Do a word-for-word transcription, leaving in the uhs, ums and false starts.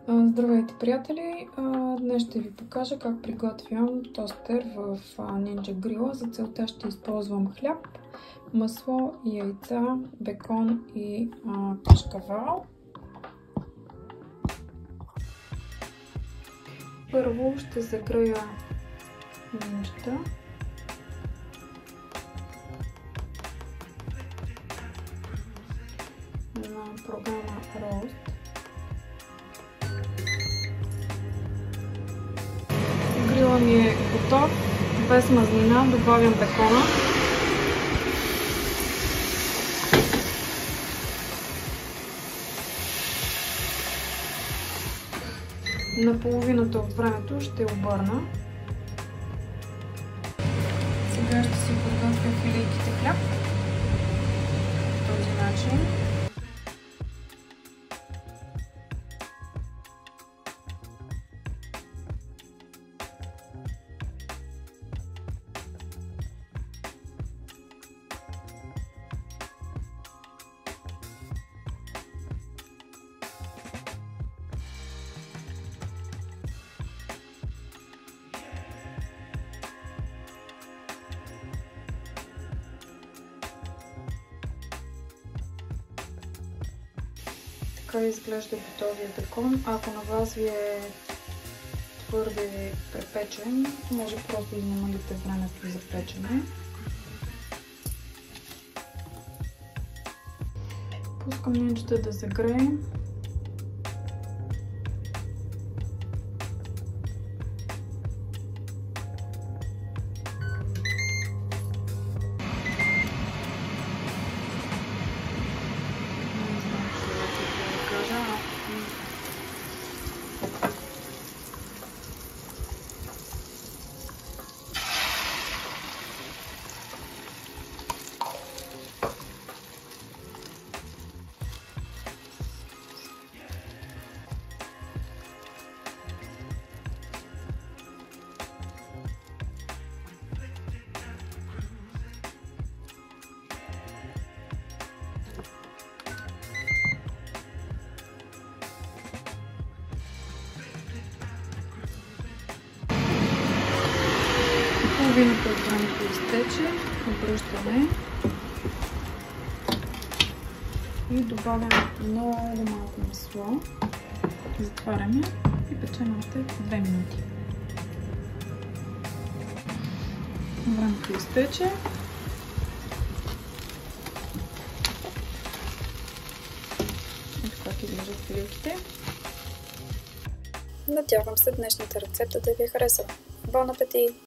Здравейте, приятели! Днес ще ви покажа как приготвям тостер в Ninja Grill. За целта ще използвам хляб, масло, яйца, бекон и кашкавал. Първо ще загрея минчета. На програма Roast. Грила ми е готов, без мазнина, добавям бекона. На половината от времето ще обърна. Сега ще си подготвя филийките хляб по този начин. Така изглежда готовия бекон. Ако на вас ви е твърде препечен, може просто да намалите времето за печене. Пускам ненчета да загрее. Половината от времето изтече, обръщаме и добавям много малко масло, затваряме и печем още две минути. Времето изтече. Ето как изглеждат филийките. Надявам се днешната рецепта да ви е харесала. Бон апетит!